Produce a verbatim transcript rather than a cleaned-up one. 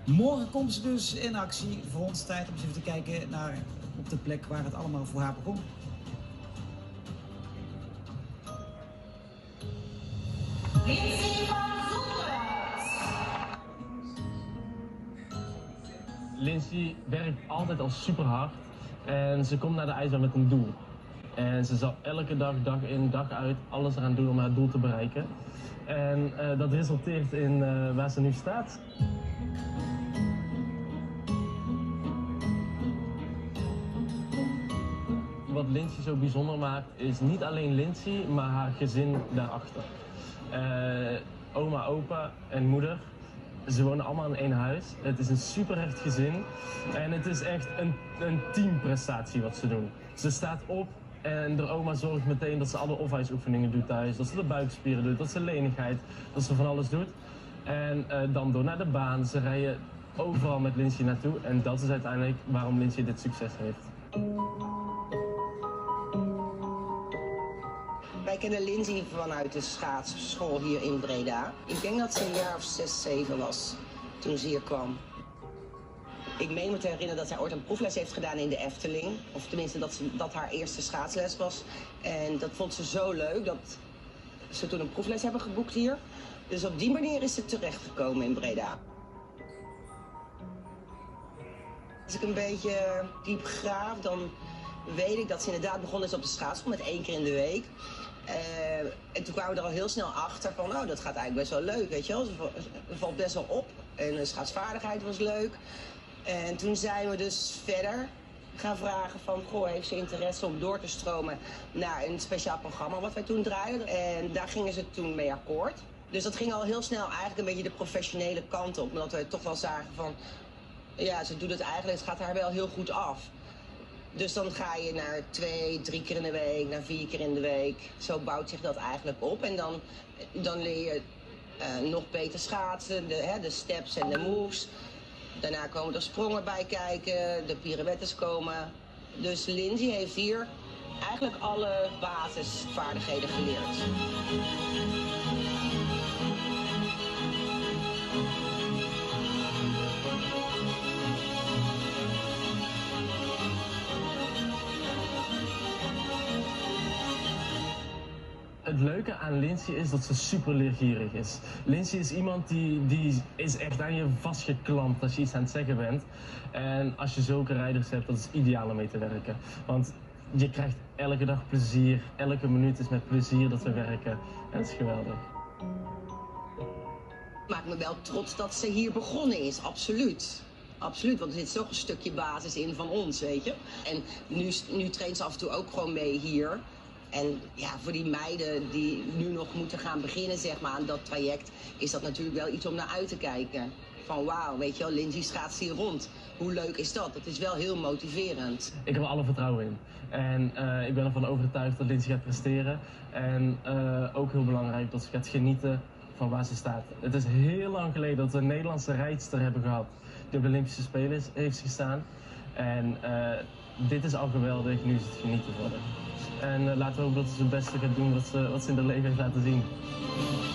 Morgen komt ze dus in actie. Voor ons tijd om eens even te kijken naar op de plek waar het allemaal voor haar begon. Lindsay van Zondert. Lindsay werkt altijd al super hard en ze komt naar de ijsbaan met een doel. En ze zal elke dag, dag in, dag uit, alles eraan doen om haar doel te bereiken. En uh, dat resulteert in uh, waar ze nu staat. Wat Lindsay zo bijzonder maakt, is niet alleen Lindsay, maar haar gezin daarachter. Uh, oma, opa en moeder, ze wonen allemaal in één huis. Het is een superhecht gezin en het is echt een, een teamprestatie wat ze doen. Ze staat op en de oma zorgt meteen dat ze alle off-ice-oefeningen doet thuis. Dat ze de buikspieren doet, dat ze lenigheid, dat ze van alles doet. En uh, dan door naar de baan. Ze rijden overal met Lindsay naartoe en dat is uiteindelijk waarom Lindsay dit succes heeft. Wij kennen Lindsay vanuit de schaatsschool hier in Breda. Ik denk dat ze een jaar of zes, zeven was toen ze hier kwam. Ik meen me te herinneren dat zij ooit een proefles heeft gedaan in de Efteling. Of tenminste dat, ze, dat haar eerste schaatsles was. En dat vond ze zo leuk dat ze toen een proefles hebben geboekt hier. Dus op die manier is ze terechtgekomen in Breda. Als ik een beetje diep graaf, dan weet ik dat ze inderdaad begonnen is op de schaatsschool met één keer in de week. Uh, en toen kwamen we er al heel snel achter van, oh, dat gaat eigenlijk best wel leuk, weet je wel. Ze valt best wel op en de schaatsvaardigheid was leuk. En toen zijn we dus verder gaan vragen van, goh, heeft ze interesse om door te stromen naar een speciaal programma wat wij toen draaiden. En daar gingen ze toen mee akkoord. Dus dat ging al heel snel eigenlijk een beetje de professionele kant op. Omdat we toch wel zagen van, ja, ze doet het eigenlijk, het gaat haar wel heel goed af. Dus dan ga je naar twee, drie keer in de week, naar vier keer in de week. Zo bouwt zich dat eigenlijk op. En dan, dan leer je uh, nog beter schaatsen, de, hè, de steps en de moves. Daarna komen er sprongen bij kijken, de pirouettes komen. Dus Lindsay heeft hier eigenlijk alle basisvaardigheden geleerd. Het leuke aan Lindsay is dat ze super leergierig is. Lindsay is iemand die, die is echt aan je vastgeklampt als je iets aan het zeggen bent. En als je zulke rijders hebt, dat is ideaal om mee te werken. Want je krijgt elke dag plezier, elke minuut is met plezier dat we werken. En dat is geweldig. Ik maak me wel trots dat ze hier begonnen is, absoluut. Absoluut, want er zit zo'n stukje basis in van ons, weet je. En nu, nu traint ze af en toe ook gewoon mee hier. En ja, voor die meiden die nu nog moeten gaan beginnen, zeg maar, aan dat traject, is dat natuurlijk wel iets om naar uit te kijken. Van wauw, weet je wel, Lindsay schaatst hier rond. Hoe leuk is dat? Dat is wel heel motiverend. Ik heb er alle vertrouwen in. En uh, ik ben ervan overtuigd dat Lindsay gaat presteren. En uh, ook heel belangrijk dat ze gaat genieten van waar ze staat. Het is heel lang geleden dat we een Nederlandse rijdster hebben gehad die op de Olympische Spelen heeft gestaan. En uh, dit is al geweldig, nu is het genieten voor haar. En uh, laten we hopen dat ze het beste gaat doen wat ze, wat ze in haar leven heeft laten zien.